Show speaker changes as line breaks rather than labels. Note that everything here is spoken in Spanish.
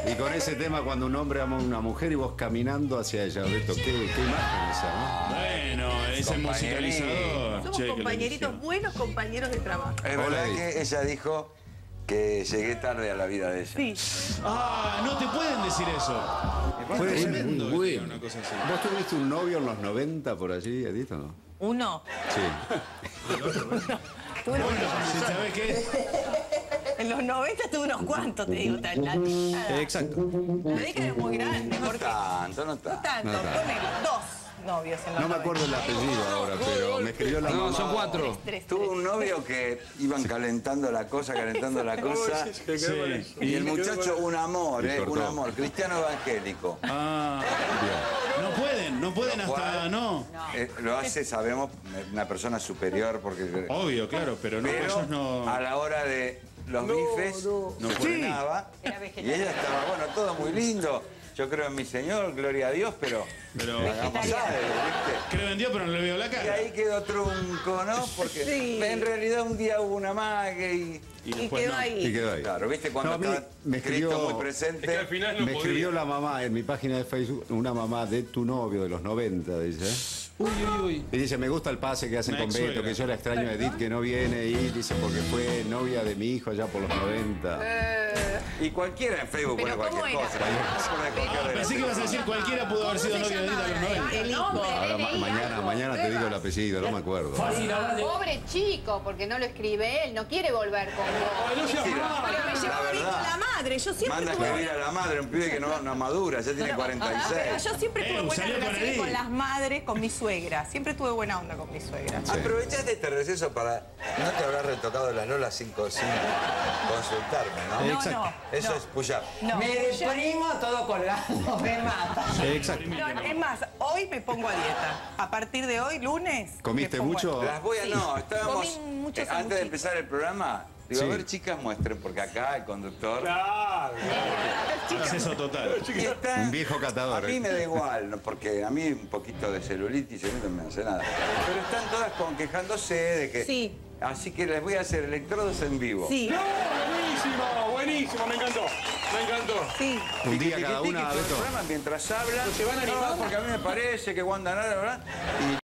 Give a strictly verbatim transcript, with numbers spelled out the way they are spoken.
Y con ese tema, cuando un hombre ama a una mujer y vos caminando hacia ella, Beto, qué, qué imagen esa, ¿no?
Bueno, es el musicalizador.
Somos
Che,
compañeritos, buenos compañeros de trabajo.
Es verdad que ella dijo que llegué tarde a la vida de ella.
Sí.
Ah, no te pueden decir eso.
Puede ser
tremendo
muy
que
bueno.
diga una cosa así.
¿Vos tuviste un novio en los noventa por allí, Edith, o no?
Uno.
Sí.
Tuve unos-
Sí, ¿sabés qué?
En los noventa tuve unos cuantos, te digo, tan la década.
Exacto.
La década es muy grande,
No
porque
tanto, no
no
tanto.
tanto,
No tanto.
ponele dos novios en los
No me acuerdo el apellido ahora, pero me escribió la
No,
mamá.
son cuatro.
Tres,
Tuve
tres.
un novio que iban calentando la cosa, calentando la cosa.
Sí.
Y el muchacho, un amor,
Y
eh, un
cortó.
amor, cristiano evangélico.
Ah, no pueden, no pueden
Lo
hasta,
cual-
no.
Eh, lo hace, sabemos, una persona superior porque...
Obvio, claro, pero no,
Pero
ellos no.
a la hora de los bifes no frenaba.
Era
Y
vegetariano.
ella estaba, bueno, todo muy lindo. Yo creo en mi Señor, gloria a Dios, pero
Pero
hagamos algo, ¿viste?
creo en Dios, pero no le veo la
Y
cara.
ahí quedó trunco, ¿no? Porque
Sí.
en realidad un día hubo una mague y...
Y
Y
después
quedó
no.
ahí.
Y quedó ahí.
Claro, ¿viste? Cuando
No, a mí
está
me escribió-
Cristo muy presente...
Es que al final no
Me
podía.
escribió la mamá en mi página de Facebook, una mamá de tu novio de los noventa, dice.
Uy, uy, uy.
Y dice, me gusta el pase que hacen
Una
con
ex
Beto,
suegra.
que yo la extraño a Edith que no viene y dice, porque fue novia de mi hijo allá por los noventa.
Y cualquiera en Facebook
Pero
pone
¿cómo
cualquier
era?
cosa. Pone cualquier
Ah, pensé que ibas a decir cualquiera pudo haber sido novio de Edith a los noventa.
El hijo.
Ahora, ma- mañana, mañana te digo el apellido, no me acuerdo.
Pobre chico, porque no lo escribe él, no quiere volver con vos.
Ay, no seas
Mentira.
mala.
Pero me
La
llevaba bien
verdad.
con la madre. Yo siempre
Manda a
tuve
escribir a la madre, un pibe que no, no madura, ya tiene cuarenta y
Pero
seis.
yo siempre tuve
Eh,
buena
salió con
relación
Edith.
con las madres, con mi suegra. Siempre tuve buena onda con mi suegra.
Aprovechaste este receso para... No te habrás retocado la Lola sin, co- sin consultarme, ¿no?
No,
Exacto.
no,
Eso
no.
es push-up.
No.
Me deprimo todo colgado, me mata.
Exacto.
No, es más, hoy me pongo a dieta. A partir de hoy, lunes.
¿Comiste
me pongo a
mucho?
dieta.
Las voy a...
Sí.
No, estábamos...
Comí muchos
eh, antes de
sanguchitos.
empezar el programa, digo,
Sí.
a ver, chicas, muestren, porque acá el conductor...
Claro.
Acceso total.
Y está-
Un viejo catador,
A mí
eh.
me da igual, ¿no? Porque a mí un poquito de celulitis y a mí no me hace nada. Pero están todas con quejándose de que...
Sí.
Así que les voy a hacer electrodos en vivo.
Sí,
No, buenísimo, buenísimo, me encantó. Me encantó.
sí.
Un día
Tiqui,
cada
tiqui,
una,
todo el
Beto.
programa mientras hablan.
¿Se van a animar?
No, porque a mí me parece que Wanda Nara, ¿verdad? Y